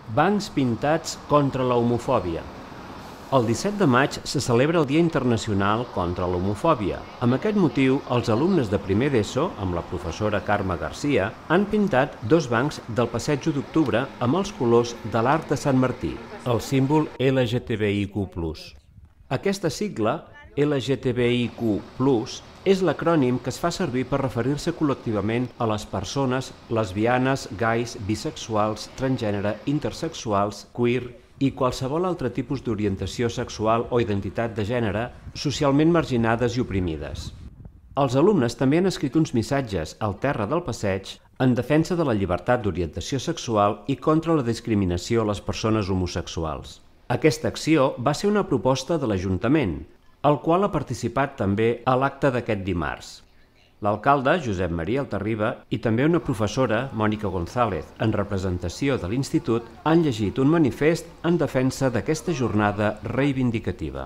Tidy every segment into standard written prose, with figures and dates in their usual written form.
Bancs pintats contra la homofòbia. El 17 de maig se celebra el Dia Internacional contra l'Homofòbia. Amb aquest motiu, els alumnes de primer d'ESO, amb la professora Carme Garcia, han pintat 2 bancs del passeig d'octubre amb els colors de l'Arc de Sant Martí, el símbol LGTBIQ+. Aquesta sigla, LGTBIQ+, és l'acrònim que es fa servir per referir-se col·lectivament a les persones lesbianes, gais, bisexuals, transgènere, intersexuals, queer i qualsevol altre tipus d'orientació sexual o identitat de gènere socialment marginades i oprimides. Els alumnes també han escrit uns missatges al terra del passeig en defensa de la llibertat d'orientació sexual i contra la discriminació a les persones homosexuals. Aquesta acció va ser una proposta de l'Ajuntament, el qual ha participat també a l'acte d'aquest dimarts. L'alcalde, Josep Maria Altarriba, i també una professora, Mònica González, en representació de l'Institut, han llegit un manifest en defensa d'aquesta jornada reivindicativa.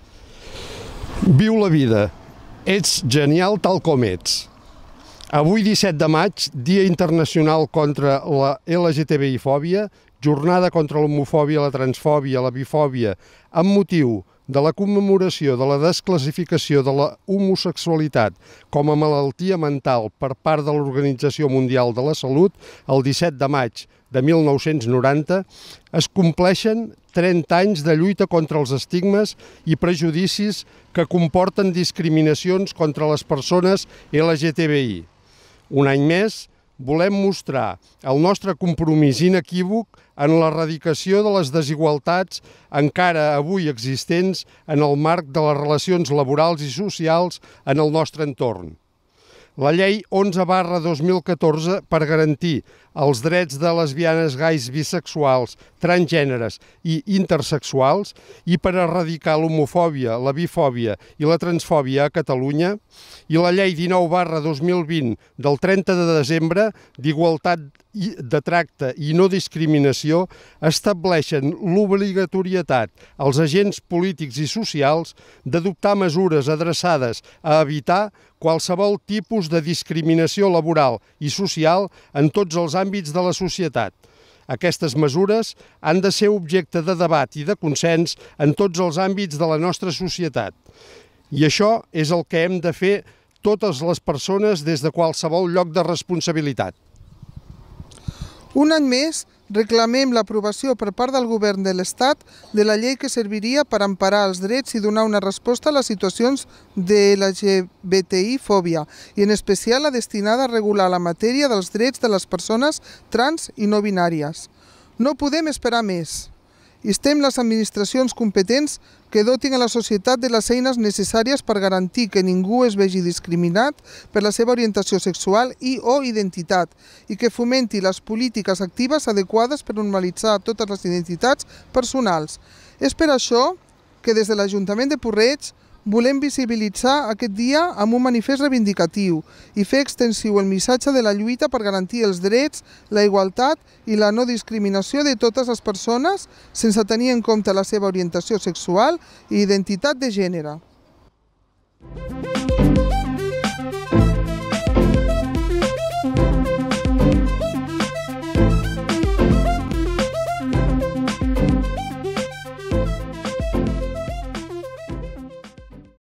Viu la vida. Ets genial tal com ets. Avui, 17 de maig, Dia Internacional contra la LGTBI-fòbia, jornada contra l'homofòbia, la transfòbia, la bifòbia, amb motiu de la commemoració de la desclassificació de la homosexualitat com a malaltia mental per part de l'Organització Mundial de la Salut, el 17 de maig de 1990, es compleixen 30 anys de lluita contra els estigmes i prejudicis que comporten discriminacions contra les persones LGTBI. Un any més, volem mostrar el nostre compromís inequívoc en l'erradicació de les desigualtats encara avui existents en el marc de les relacions laborals i socials en el nostre entorn. La llei 11/2014 per garantir els drets de lesbianes, gais, bisexuals, transgèneres i intersexuals i per erradicar l'homofòbia, la bifòbia i la transfòbia a Catalunya, i la llei 19/2020 del 30 de desembre d'igualtat de tracte i no discriminació estableixen l'obligatorietat als agents polítics i socials d'adoptar mesures adreçades a evitar qualsevol tipus de discriminació laboral i social en tots els àmbits de la societat. Aquestes mesures han de ser objecte de debat i de consens en tots els àmbits de la nostra societat. I això és el que hem de fer totes les persones des de qualsevol lloc de responsabilitat. Un any més, reclamem l'aprovació per part del Govern de l'Estat de la llei que serviria per emparar els drets i donar una resposta a les situacions de LGBTI-fòbia i en especial la destinada a regular la matèria dels drets de les persones trans i no binàries. No podem esperar més. Instem les administracions competents que dotin a la societat de les eines necessàries per garantir que ningú es vegi discriminat per la seva orientació sexual i o identitat i que fomenti les polítiques actives adequades per normalitzar totes les identitats personals. És per això que des de l'Ajuntament de Puig-reig volem visibilitzar aquest dia amb un manifest reivindicatiu i fer extensiu el missatge de la lluita per garantir els drets, la igualtat i la no discriminació de totes les persones sense tenir en compte la seva orientació sexual i identitat de gènere.